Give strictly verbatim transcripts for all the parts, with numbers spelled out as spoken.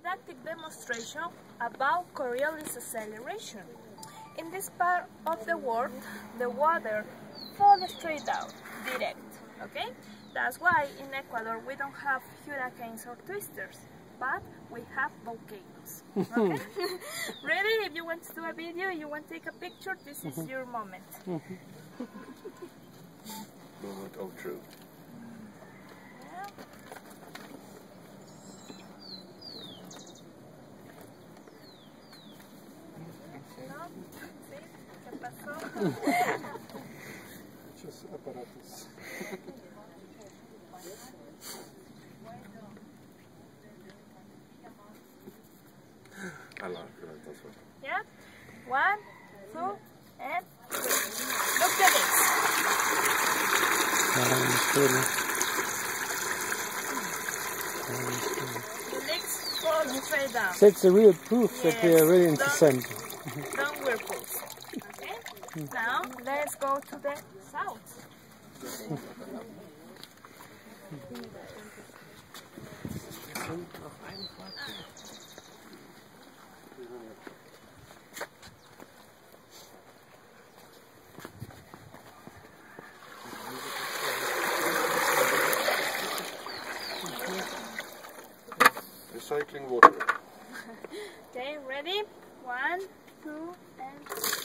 didactic demonstration about Coriolis acceleration. In this part of the world, the water falls straight down, direct, okay? That's why in Ecuador we don't have hurricanes or twisters, but we have volcanoes, okay? Ready? If you want to do a video, you want to take a picture, this is your moment. Moment of truth. Yeah. ¿No? ¿Sí? ¿Qué pasó? Muchos aparatos. Alla förväntas först. Yeah? One, two, and three. Look at this. The legs fall straight down. So it's a real proof Yes, that we are really in don't- descent. Don't whirlpools. Okay? Now let's go to the south. Recycling water. Okay, ready? One, two, and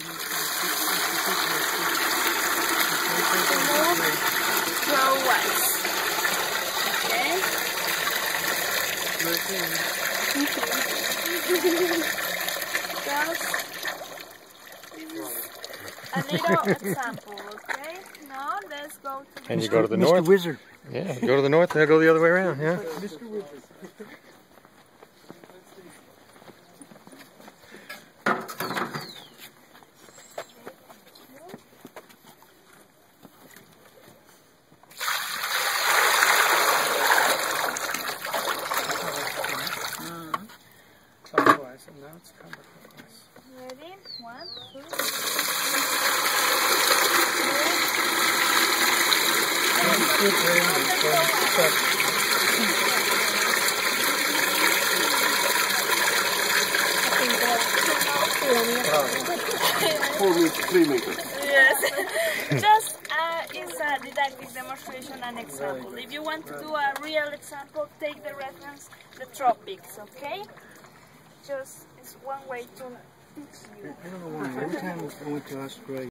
move clockwise. Okay? Just a little example, okay? Now let's go to the And you go to the Mister north. Wizard. Yeah, go to the north and go the other way around. Yeah. Mister Wizard. Clockwise, and now it's counterclockwise. Ready? One, two, Good rain, it's going to stop. Four meters, three meters. yes. Just uh, it's a didactic demonstration and example. If you want to do a real example, take the reference the tropics, okay? Just it's one way to teach you. I don't know why. Every time I went to Australia,